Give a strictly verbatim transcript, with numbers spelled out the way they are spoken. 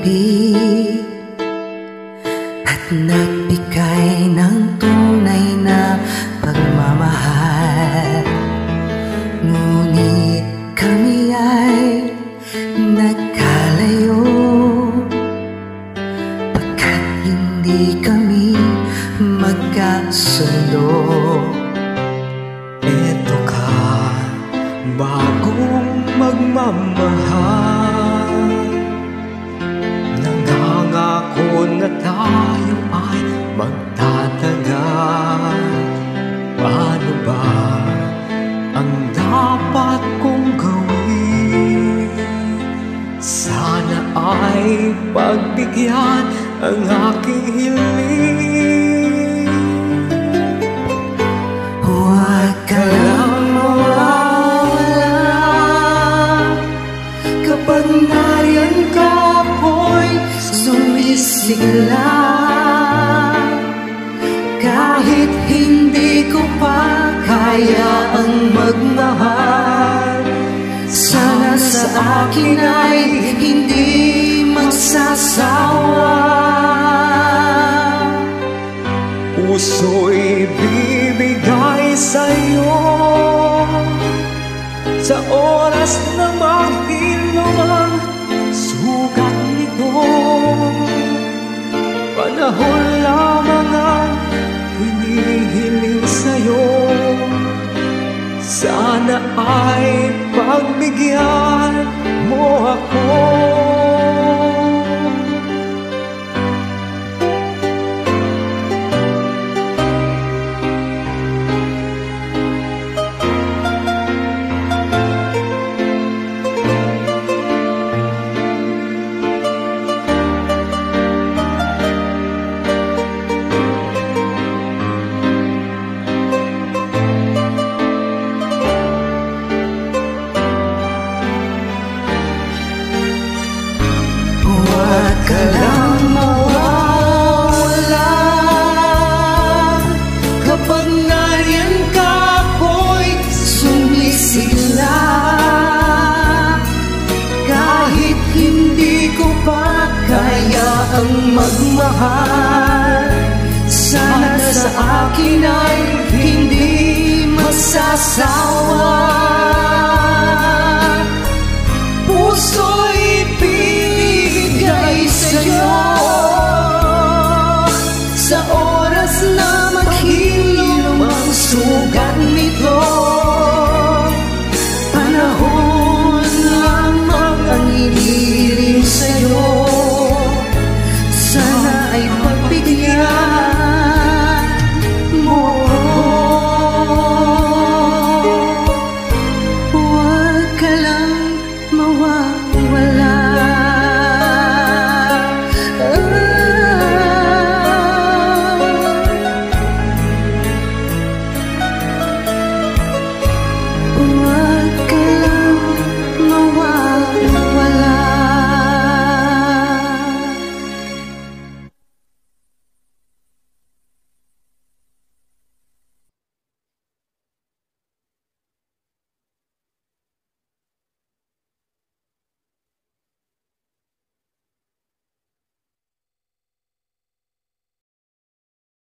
pag-ibig at nagbigay ng tunay na pagmamahal. Ngunit kami ay nagkalayo pagkat hindi kami magkasundo. Eto ka, bagong magmamahal, nangangako na tayo ay magtatagal. Paano ba ang dapat kong gawin? Sana ay pagbigyan ang aking hiling. Huwag ka lang mawawala, kapag nariyan ka ako'y sumisigla. Kahit hindi ko pa kaya ang magmahal, sana sa akin ay hindi magsasawa. Puso'y bibigay sa'yo sa oras na magdilawang sugat nito. Panahon lamang ang hinihiling sa'yo, sana ay pagbigyan mo ako. Huwag ka lang mawawala, kapag nariyan ka ako'y sumisigla. Kahit hindi ko pa kaya ang magmahal, sana sa akin ay hindi magsasawa.